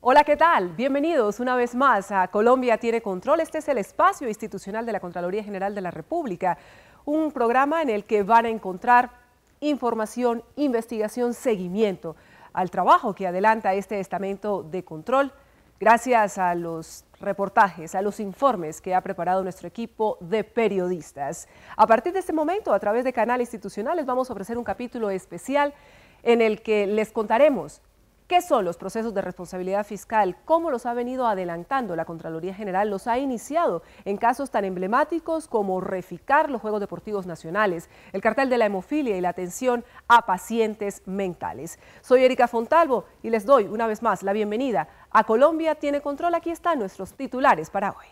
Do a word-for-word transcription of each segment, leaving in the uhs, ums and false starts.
Hola, ¿qué tal? Bienvenidos una vez más a Colombia tiene control. Este es el espacio institucional de la Contraloría General de la República, un programa en el que van a encontrar información, investigación, seguimiento al trabajo que adelanta este estamento de control, gracias a los reportajes, a los informes que ha preparado nuestro equipo de periodistas. A partir de este momento, a través de Canal Institucional, les vamos a ofrecer un capítulo especial en el que les contaremos ¿qué son los procesos de responsabilidad fiscal? ¿Cómo los ha venido adelantando la Contraloría General? Los ha iniciado en casos tan emblemáticos como Reficar, los Juegos Deportivos Nacionales, el cartel de la hemofilia y la atención a pacientes mentales. Soy Erika Fontalvo y les doy una vez más la bienvenida a Colombia tiene control. Aquí están nuestros titulares para hoy.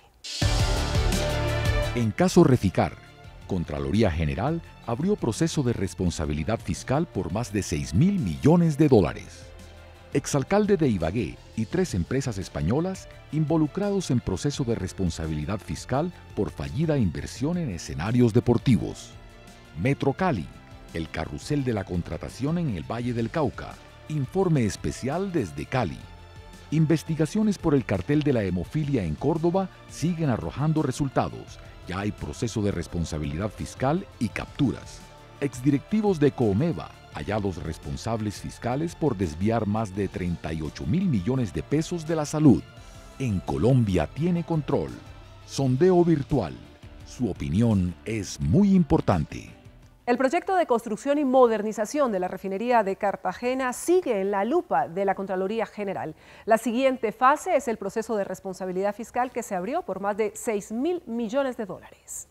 En caso Reficar, Contraloría General abrió proceso de responsabilidad fiscal por más de seis mil millones de dólares. Exalcalde de Ibagué y tres empresas españolas involucrados en proceso de responsabilidad fiscal por fallida inversión en escenarios deportivos. Metro Cali, el carrusel de la contratación en el Valle del Cauca. Informe especial desde Cali. Investigaciones por el cartel de la hemofilia en Córdoba siguen arrojando resultados. Ya hay proceso de responsabilidad fiscal y capturas. Exdirectivos de Coomeva hallados responsables fiscales por desviar más de treinta y ocho mil millones de pesos de la salud. En Colombia tiene control. Sondeo virtual. Su opinión es muy importante. El proyecto de construcción y modernización de la refinería de Cartagena sigue en la lupa de la Contraloría General. La siguiente fase es el proceso de responsabilidad fiscal que se abrió por más de seis mil millones de dólares.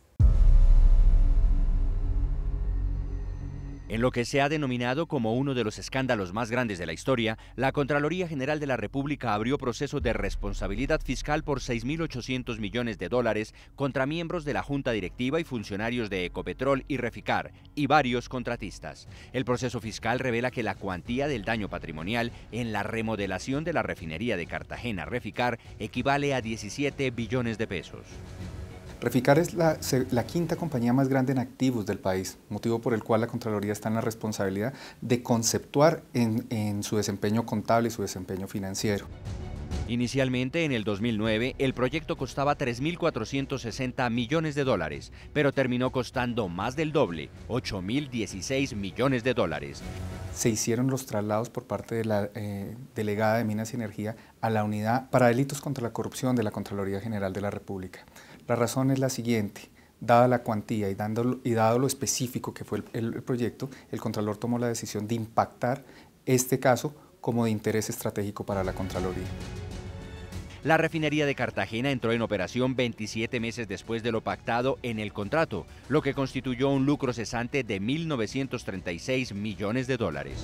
En lo que se ha denominado como uno de los escándalos más grandes de la historia, la Contraloría General de la República abrió proceso de responsabilidad fiscal por seis mil ochocientos millones de dólares contra miembros de la Junta Directiva y funcionarios de Ecopetrol y Reficar y varios contratistas. El proceso fiscal revela que la cuantía del daño patrimonial en la remodelación de la refinería de Cartagena Reficar equivale a diecisiete billones de pesos. Reficar es la, la quinta compañía más grande en activos del país, motivo por el cual la Contraloría está en la responsabilidad de conceptuar en, en su desempeño contable y su desempeño financiero. Inicialmente, en el dos mil nueve, el proyecto costaba tres mil cuatrocientos sesenta millones de dólares, pero terminó costando más del doble, ocho mil dieciséis millones de dólares. Se hicieron los traslados por parte de la eh, delegada de Minas y Energía a la Unidad para Delitos contra la Corrupción de la Contraloría General de la República. La razón es la siguiente: dada la cuantía y, dando, y dado lo específico que fue el, el proyecto, el Contralor tomó la decisión de impactar este caso como de interés estratégico para la Contraloría. La refinería de Cartagena entró en operación veintisiete meses después de lo pactado en el contrato, lo que constituyó un lucro cesante de mil novecientos treinta y seis millones de dólares.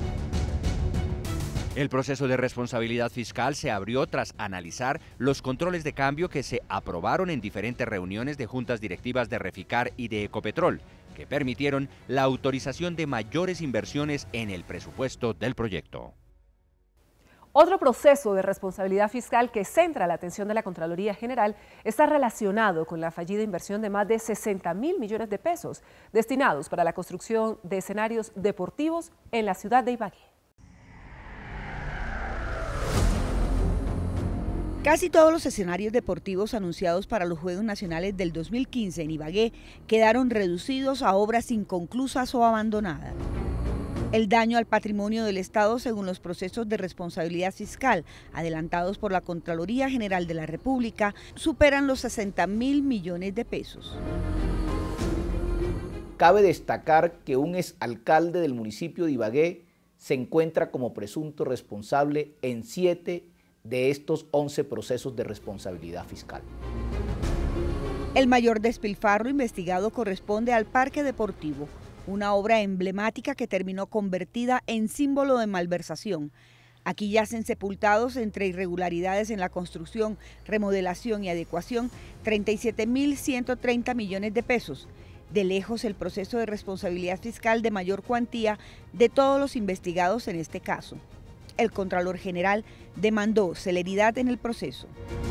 El proceso de responsabilidad fiscal se abrió tras analizar los controles de cambio que se aprobaron en diferentes reuniones de juntas directivas de Reficar y de Ecopetrol, que permitieron la autorización de mayores inversiones en el presupuesto del proyecto. Otro proceso de responsabilidad fiscal que centra la atención de la Contraloría General está relacionado con la fallida inversión de más de sesenta mil millones de pesos destinados para la construcción de escenarios deportivos en la ciudad de Ibagué. Casi todos los escenarios deportivos anunciados para los Juegos Nacionales del dos mil quince en Ibagué quedaron reducidos a obras inconclusas o abandonadas. El daño al patrimonio del Estado, según los procesos de responsabilidad fiscal adelantados por la Contraloría General de la República, superan los sesenta mil millones de pesos. Cabe destacar que un exalcalde del municipio de Ibagué se encuentra como presunto responsable en siete de estos once procesos de responsabilidad fiscal. El mayor despilfarro investigado corresponde al Parque Deportivo, una obra emblemática que terminó convertida en símbolo de malversación. Aquí yacen sepultados entre irregularidades en la construcción, remodelación y adecuación treinta y siete mil ciento treinta millones de pesos. De lejos el proceso de responsabilidad fiscal de mayor cuantía de todos los investigados en este caso. El Contralor General demandó celeridad en el proceso.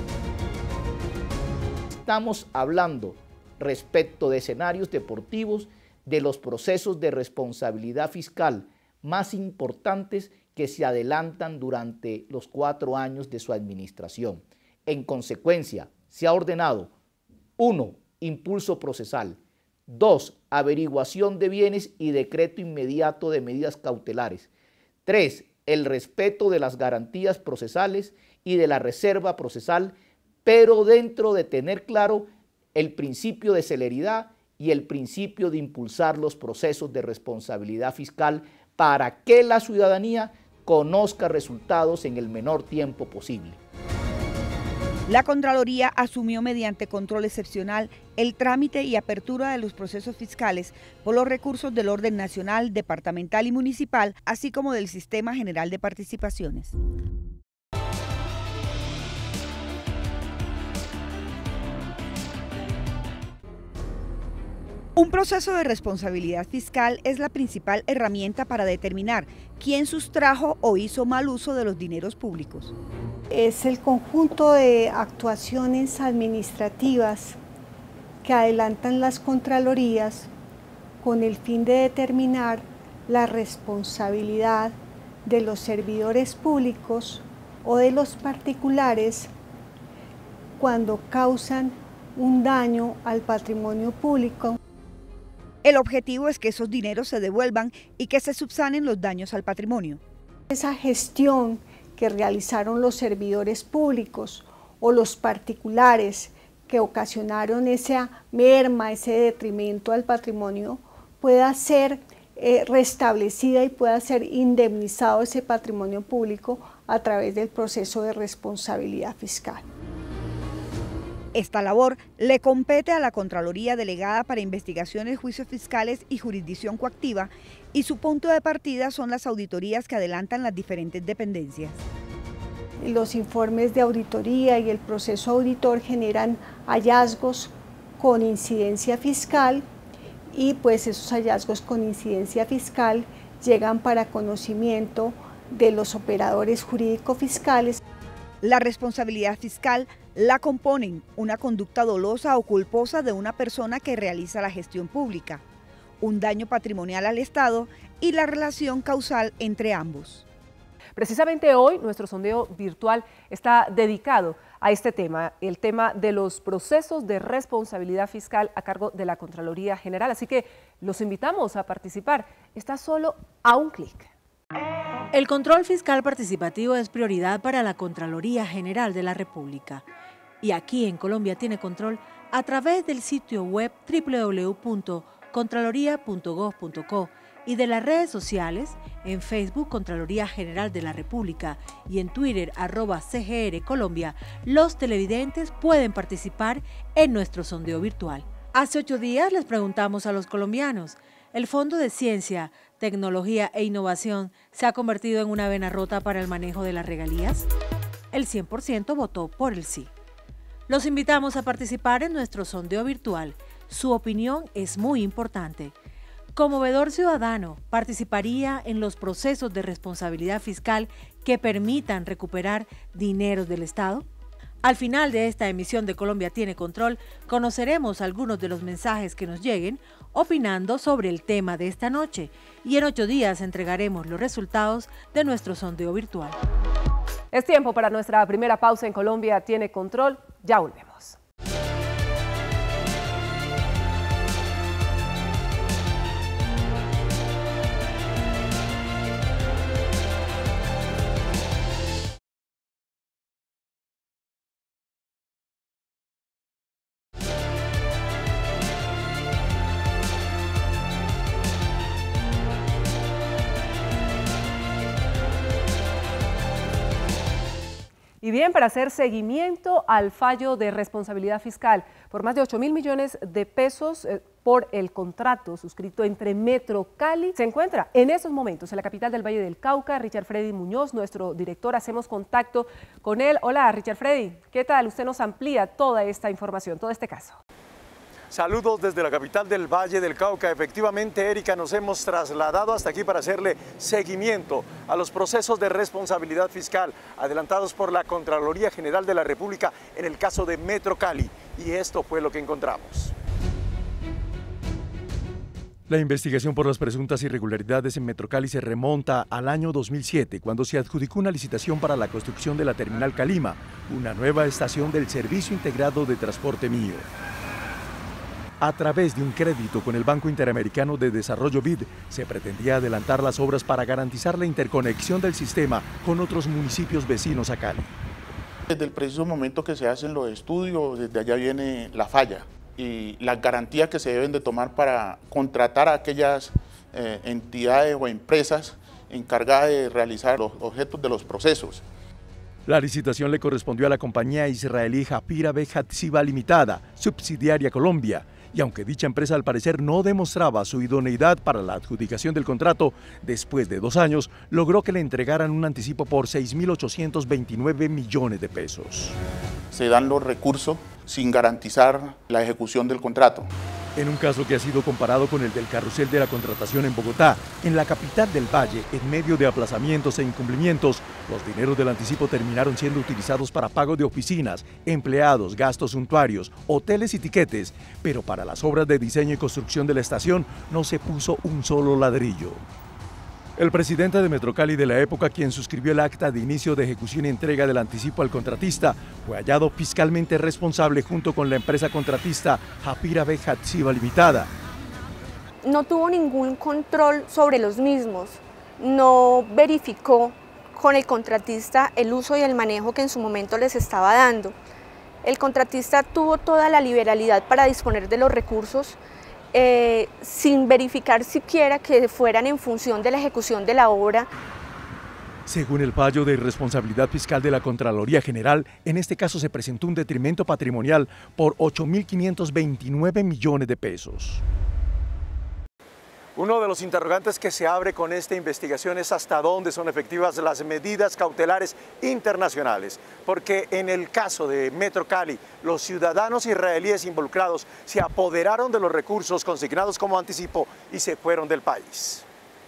Estamos hablando respecto de escenarios deportivos de los procesos de responsabilidad fiscal más importantes que se adelantan durante los cuatro años de su administración. En consecuencia, se ha ordenado: uno. Impulso procesal. dos. Averiguación de bienes y decreto inmediato de medidas cautelares. tres. El respeto de las garantías procesales y de la reserva procesal, pero dentro de tener claro el principio de celeridad y el principio de impulsar los procesos de responsabilidad fiscal para que la ciudadanía conozca resultados en el menor tiempo posible. La Contraloría asumió mediante control excepcional el trámite y apertura de los procesos fiscales por los recursos del orden nacional, departamental y municipal, así como del Sistema General de Participaciones. Un proceso de responsabilidad fiscal es la principal herramienta para determinar quién sustrajo o hizo mal uso de los dineros públicos. Es el conjunto de actuaciones administrativas que adelantan las contralorías con el fin de determinar la responsabilidad de los servidores públicos o de los particulares cuando causan un daño al patrimonio público. El objetivo es que esos dineros se devuelvan y que se subsanen los daños al patrimonio. Esa gestión que realizaron los servidores públicos o los particulares que ocasionaron esa merma, ese detrimento al patrimonio, pueda ser eh, restablecida y pueda ser indemnizado ese patrimonio público a través del proceso de responsabilidad fiscal. Esta labor le compete a la Contraloría Delegada para Investigaciones, Juicios Fiscales y Jurisdicción Coactiva, y su punto de partida son las auditorías que adelantan las diferentes dependencias. Los informes de auditoría y el proceso auditor generan hallazgos con incidencia fiscal y pues esos hallazgos con incidencia fiscal llegan para conocimiento de los operadores jurídico-fiscales. La responsabilidad fiscal la componen una conducta dolosa o culposa de una persona que realiza la gestión pública, un daño patrimonial al Estado y la relación causal entre ambos. Precisamente hoy nuestro sondeo virtual está dedicado a este tema, el tema de los procesos de responsabilidad fiscal a cargo de la Contraloría General. Así que los invitamos a participar. Está solo a un clic. El control fiscal participativo es prioridad para la Contraloría General de la República. Y aquí en Colombia tiene control a través del sitio web doble u doble u doble u punto contraloría punto gov punto co y de las redes sociales, en Facebook Contraloría General de la República y en Twitter arroba C G R Colombia, los televidentes pueden participar en nuestro sondeo virtual. Hace ocho días les preguntamos a los colombianos, ¿el Fondo de Ciencia, Tecnología e Innovación se ha convertido en una vena rota para el manejo de las regalías? El cien por ciento votó por el sí. Los invitamos a participar en nuestro sondeo virtual. Su opinión es muy importante. Como veedor ciudadano, ¿participaría en los procesos de responsabilidad fiscal que permitan recuperar dineros del Estado? Al final de esta emisión de Colombia Tiene Control, conoceremos algunos de los mensajes que nos lleguen opinando sobre el tema de esta noche y en ocho días entregaremos los resultados de nuestro sondeo virtual. Es tiempo para nuestra primera pausa en Colombia Tiene Control. Ya volvemos. Y bien, para hacer seguimiento al fallo de responsabilidad fiscal por más de ocho mil millones de pesos eh, por el contrato suscrito entre Metro Cali, se encuentra en estos momentos en la capital del Valle del Cauca, Richard Freddy Muñoz, nuestro director. Hacemos contacto con él. Hola, Richard Freddy, ¿qué tal? Usted nos amplía toda esta información, todo este caso. Saludos desde la capital del Valle del Cauca. Efectivamente, Erika, nos hemos trasladado hasta aquí para hacerle seguimiento a los procesos de responsabilidad fiscal adelantados por la Contraloría General de la República en el caso de Metro Cali. Y esto fue lo que encontramos. La investigación por las presuntas irregularidades en Metrocali se remonta al año dos mil siete, cuando se adjudicó una licitación para la construcción de la Terminal Calima, una nueva estación del Servicio Integrado de Transporte Mío. A través de un crédito con el Banco Interamericano de Desarrollo B I D, se pretendía adelantar las obras para garantizar la interconexión del sistema con otros municipios vecinos a Cali. Desde el preciso momento que se hacen los estudios, desde allá viene la falla y las garantías que se deben de tomar para contratar a aquellas eh, entidades o empresas encargadas de realizar los objetos de los procesos. La licitación le correspondió a la compañía israelí Hafira Beit Hatziva Limitada, subsidiaria Colombia, y aunque dicha empresa al parecer no demostraba su idoneidad para la adjudicación del contrato, después de dos años logró que le entregaran un anticipo por seis mil ochocientos veintinueve millones de pesos. Se dan los recursos sin garantizar la ejecución del contrato. En un caso que ha sido comparado con el del carrusel de la contratación en Bogotá, en la capital del Valle, en medio de aplazamientos e incumplimientos, los dineros del anticipo terminaron siendo utilizados para pago de oficinas, empleados, gastos suntuarios, hoteles y tiquetes, pero para las obras de diseño y construcción de la estación no se puso un solo ladrillo. El presidente de Metrocali de la época, quien suscribió el acta de inicio de ejecución y entrega del anticipo al contratista, fue hallado fiscalmente responsable junto con la empresa contratista Hafira Beit Hatziva Limitada. No tuvo ningún control sobre los mismos, no verificó con el contratista el uso y el manejo que en su momento les estaba dando. El contratista tuvo toda la liberalidad para disponer de los recursos, Eh, sin verificar siquiera que fueran en función de la ejecución de la obra. Según el fallo de responsabilidad fiscal de la Contraloría General, en este caso se presentó un detrimento patrimonial por ocho mil quinientos veintinueve millones de pesos. Uno de los interrogantes que se abre con esta investigación es hasta dónde son efectivas las medidas cautelares internacionales, porque en el caso de Metrocali, los ciudadanos israelíes involucrados se apoderaron de los recursos consignados como anticipo y se fueron del país.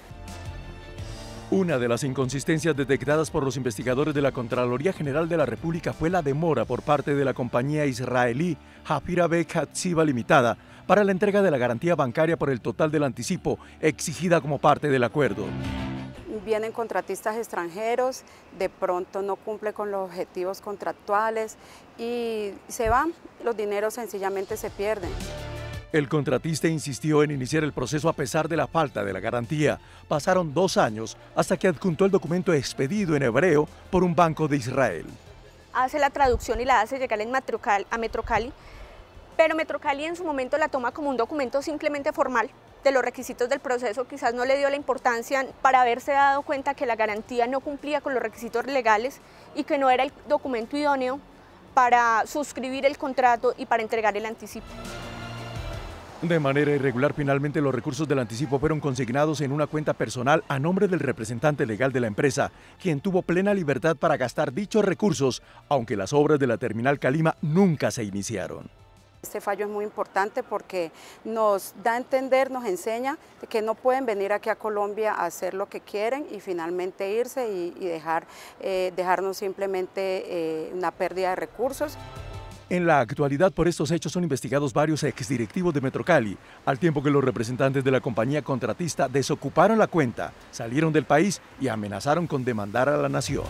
Una de las inconsistencias detectadas por los investigadores de la Contraloría General de la República fue la demora por parte de la compañía israelí Hafira Beit Hatziva Limitada para la entrega de la garantía bancaria por el total del anticipo exigida como parte del acuerdo. Vienen contratistas extranjeros, de pronto no cumple con los objetivos contractuales y se van, los dineros sencillamente se pierden. El contratista insistió en iniciar el proceso a pesar de la falta de la garantía. Pasaron dos años hasta que adjuntó el documento expedido en hebreo por un banco de Israel. Hace la traducción y la hace llegar en Metrocali, a Metrocali, pero Metrocali en su momento la toma como un documento simplemente formal de los requisitos del proceso, quizás no le dio la importancia para haberse dado cuenta que la garantía no cumplía con los requisitos legales y que no era el documento idóneo para suscribir el contrato y para entregar el anticipo. De manera irregular, finalmente los recursos del anticipo fueron consignados en una cuenta personal a nombre del representante legal de la empresa, quien tuvo plena libertad para gastar dichos recursos, aunque las obras de la Terminal Calima nunca se iniciaron. Este fallo es muy importante porque nos da a entender, nos enseña que no pueden venir aquí a Colombia a hacer lo que quieren y finalmente irse y, y dejar, eh, dejarnos simplemente eh, una pérdida de recursos. En la actualidad, por estos hechos son investigados varios exdirectivos de Metrocali, al tiempo que los representantes de la compañía contratista desocuparon la cuenta, salieron del país y amenazaron con demandar a la nación.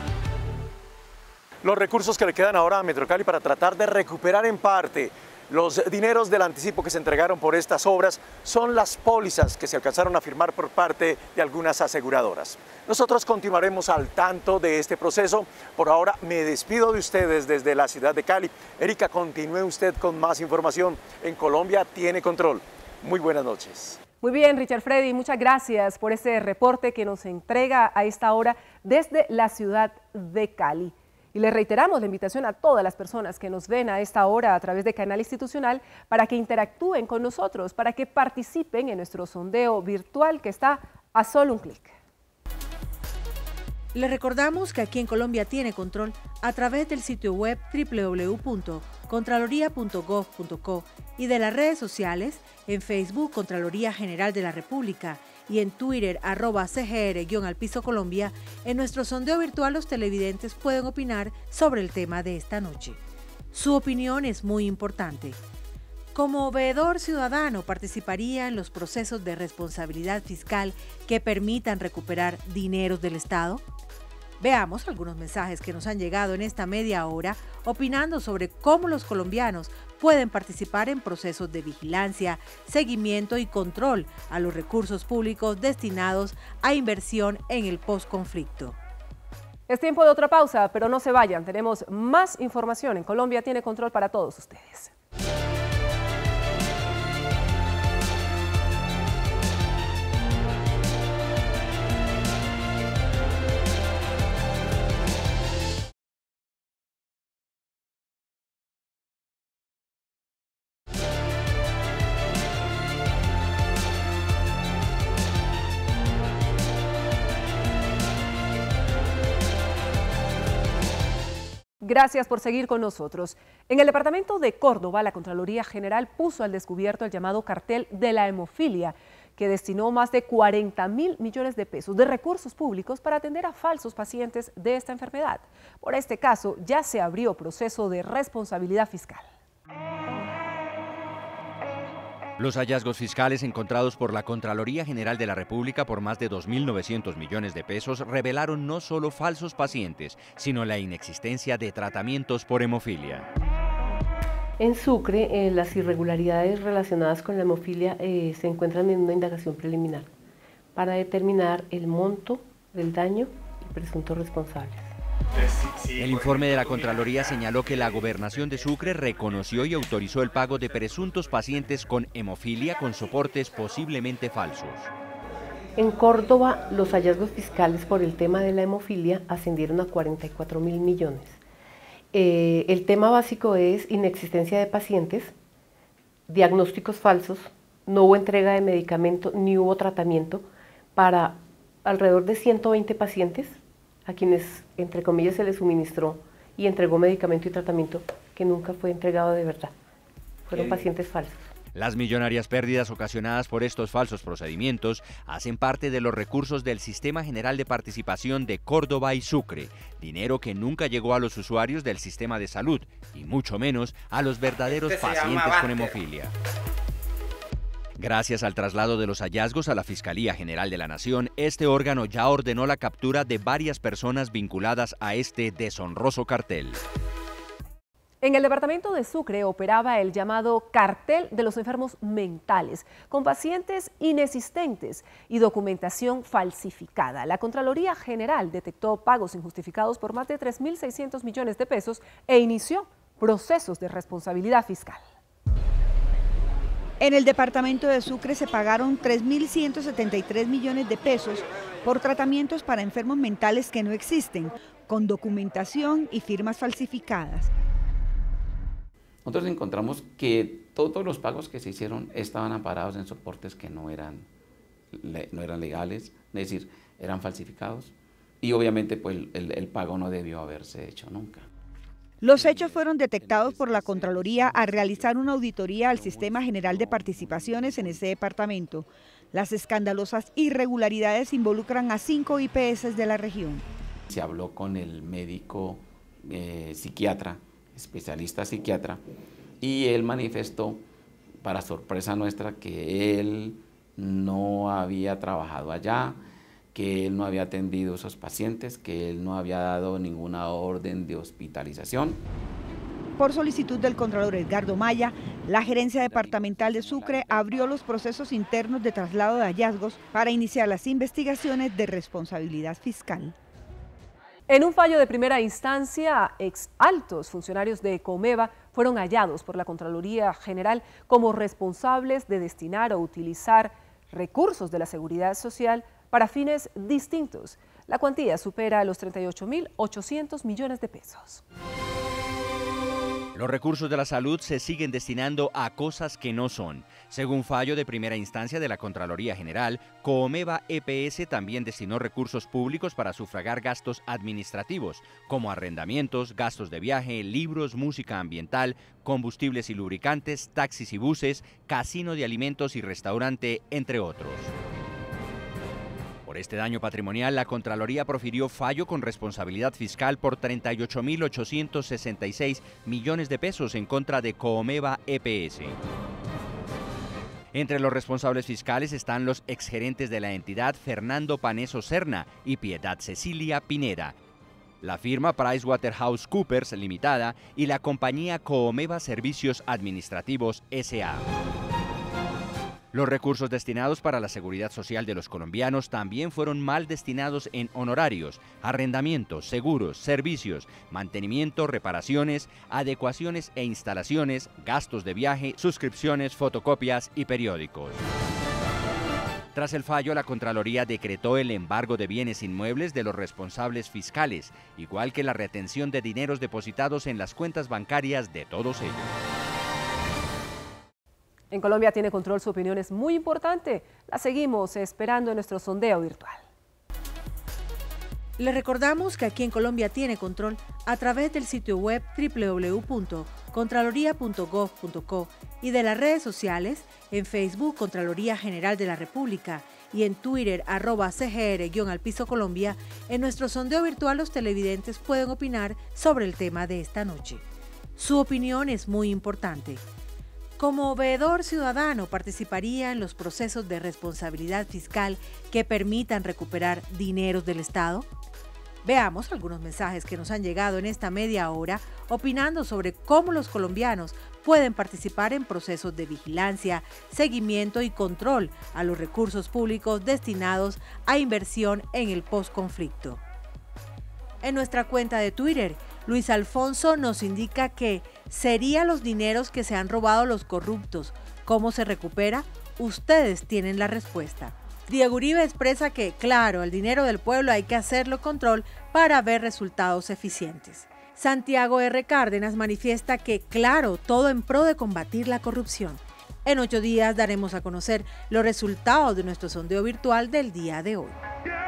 Los recursos que le quedan ahora a Metrocali para tratar de recuperar en parte los dineros del anticipo que se entregaron por estas obras son las pólizas que se alcanzaron a firmar por parte de algunas aseguradoras. Nosotros continuaremos al tanto de este proceso. Por ahora me despido de ustedes desde la ciudad de Cali. Erika, continúe usted con más información en Colombia Tiene Control. Muy buenas noches. Muy bien, Richard Freddy, muchas gracias por este reporte que nos entrega a esta hora desde la ciudad de Cali. Y les reiteramos la invitación a todas las personas que nos ven a esta hora a través de Canal Institucional para que interactúen con nosotros, para que participen en nuestro sondeo virtual que está a solo un clic. Les recordamos que aquí en Colombia Tiene Control a través del sitio web doble u doble u doble u punto contraloría punto gov punto co y de las redes sociales en Facebook Contraloría General de la República y en Twitter arroba C G R guión al piso Colombia. En nuestro sondeo virtual los televidentes pueden opinar sobre el tema de esta noche. Su opinión es muy importante. Como veedor ciudadano, participaría en los procesos de responsabilidad fiscal que permitan recuperar dineros del Estado. Veamos algunos mensajes que nos han llegado en esta media hora opinando sobre cómo los colombianos pueden participar en procesos de vigilancia, seguimiento y control a los recursos públicos destinados a inversión en el posconflicto. Es tiempo de otra pausa, pero no se vayan, tenemos más información en Colombia Tiene Control para todos ustedes. Gracias por seguir con nosotros. En el departamento de Córdoba, la Contraloría General puso al descubierto el llamado cartel de la hemofilia, que destinó más de cuarenta mil millones de pesos de recursos públicos para atender a falsos pacientes de esta enfermedad. Por este caso, ya se abrió proceso de responsabilidad fiscal. Los hallazgos fiscales encontrados por la Contraloría General de la República por más de dos mil novecientos millones de pesos revelaron no solo falsos pacientes, sino la inexistencia de tratamientos por hemofilia. En Sucre, eh, las irregularidades relacionadas con la hemofilia eh, se encuentran en una indagación preliminar para determinar el monto del daño y presuntos responsables. El informe de la Contraloría señaló que la Gobernación de Sucre reconoció y autorizó el pago de presuntos pacientes con hemofilia con soportes posiblemente falsos. En Córdoba, los hallazgos fiscales por el tema de la hemofilia ascendieron a cuarenta y cuatro mil millones. Eh, el tema básico es inexistencia de pacientes, diagnósticos falsos, no hubo entrega de medicamento ni hubo tratamiento para alrededor de ciento veinte pacientes a quienes, entre comillas, se les suministró y entregó medicamento y tratamiento que nunca fue entregado de verdad. Fueron pacientes falsos. Las millonarias pérdidas ocasionadas por estos falsos procedimientos hacen parte de los recursos del Sistema General de Participación de Córdoba y Sucre, dinero que nunca llegó a los usuarios del sistema de salud y mucho menos a los verdaderos pacientes con hemofilia. Gracias al traslado de los hallazgos a la Fiscalía General de la Nación, este órgano ya ordenó la captura de varias personas vinculadas a este deshonroso cartel. En el departamento de Sucre operaba el llamado cartel de los enfermos mentales, con pacientes inexistentes y documentación falsificada. La Contraloría General detectó pagos injustificados por más de tres mil seiscientos millones de pesos e inició procesos de responsabilidad fiscal. En el departamento de Sucre se pagaron tres mil ciento setenta y tres millones de pesos por tratamientos para enfermos mentales que no existen, con documentación y firmas falsificadas. Nosotros encontramos que todos los pagos que se hicieron estaban amparados en soportes que no eran, no eran legales, es decir, eran falsificados y obviamente pues, el, el pago no debió haberse hecho nunca. Los hechos fueron detectados por la Contraloría al realizar una auditoría al Sistema General de Participaciones en ese departamento. Las escandalosas irregularidades involucran a cinco I P S de la región. Se habló con el médico eh, psiquiatra, especialista psiquiatra, y él manifestó, para sorpresa nuestra, que él no había trabajado allá, que él no había atendido a esos pacientes, que él no había dado ninguna orden de hospitalización. Por solicitud del Contralor Edgardo Maya, la Gerencia Departamental de Sucre abrió los procesos internos de traslado de hallazgos para iniciar las investigaciones de responsabilidad fiscal. En un fallo de primera instancia, ex altos funcionarios de Comeva fueron hallados por la Contraloría General como responsables de destinar o utilizar recursos de la Seguridad Social para fines distintos. La cuantía supera los treinta y ocho mil ochocientos millones de pesos. Los recursos de la salud se siguen destinando a cosas que no son. Según fallo de primera instancia de la Contraloría General, Comeva E P S también destinó recursos públicos para sufragar gastos administrativos, como arrendamientos, gastos de viaje, libros, música ambiental, combustibles y lubricantes, taxis y buses, casino de alimentos y restaurante, entre otros. Por este daño patrimonial, la Contraloría profirió fallo con responsabilidad fiscal por treinta y ocho mil ochocientos sesenta y seis millones de pesos en contra de Coomeva E P S. Entre los responsables fiscales están los exgerentes de la entidad Fernando Paneso Serna y Piedad Cecilia Pineda, la firma PricewaterhouseCoopers Limitada y la compañía Coomeva Servicios Administrativos S A Los recursos destinados para la seguridad social de los colombianos también fueron mal destinados en honorarios, arrendamientos, seguros, servicios, mantenimiento, reparaciones, adecuaciones e instalaciones, gastos de viaje, suscripciones, fotocopias y periódicos. Tras el fallo, la Contraloría decretó el embargo de bienes inmuebles de los responsables fiscales, igual que la retención de dineros depositados en las cuentas bancarias de todos ellos. En Colombia Tiene Control, su opinión es muy importante. La seguimos esperando en nuestro sondeo virtual. Le recordamos que aquí en Colombia Tiene Control, a través del sitio web doble u doble u doble u punto contraloría punto gov punto co y de las redes sociales, en Facebook Contraloría General de la República y en Twitter arroba C G R-al piso Colombia, en nuestro sondeo virtual los televidentes pueden opinar sobre el tema de esta noche. Su opinión es muy importante. Como veedor ciudadano, participaría en los procesos de responsabilidad fiscal que permitan recuperar dineros del Estado. Veamos algunos mensajes que nos han llegado en esta media hora opinando sobre cómo los colombianos pueden participar en procesos de vigilancia, seguimiento y control a los recursos públicos destinados a inversión en el posconflicto. En nuestra cuenta de Twitter, Luis Alfonso nos indica que serían los dineros que se han robado los corruptos. ¿Cómo se recupera? Ustedes tienen la respuesta. Diego Uribe expresa que, claro, el dinero del pueblo hay que hacerlo control para ver resultados eficientes. Santiago R. Cárdenas manifiesta que, claro, todo en pro de combatir la corrupción. En ocho días daremos a conocer los resultados de nuestro sondeo virtual del día de hoy.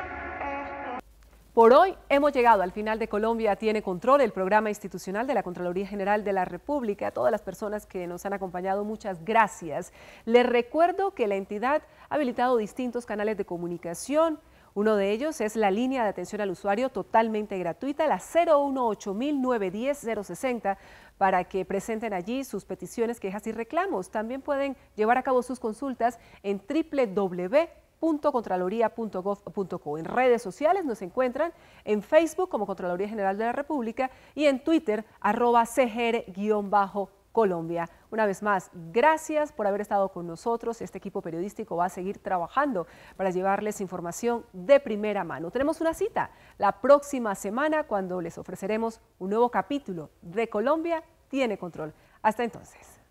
Por hoy hemos llegado al final de Colombia Tiene Control, el programa institucional de la Contraloría General de la República. A todas las personas que nos han acompañado, muchas gracias. Les recuerdo que la entidad ha habilitado distintos canales de comunicación. Uno de ellos es la línea de atención al usuario totalmente gratuita, la cero uno ocho mil novecientos diez cero sesenta, para que presenten allí sus peticiones, quejas y reclamos. También pueden llevar a cabo sus consultas en doble u doble u doble u punto contraloría punto gov punto co. En redes sociales nos encuentran en Facebook como Contraloría General de la República y en Twitter arroba C G R-Colombia. Una vez más, gracias por haber estado con nosotros. Este equipo periodístico va a seguir trabajando para llevarles información de primera mano. Tenemos una cita la próxima semana cuando les ofreceremos un nuevo capítulo de Colombia Tiene Control. Hasta entonces.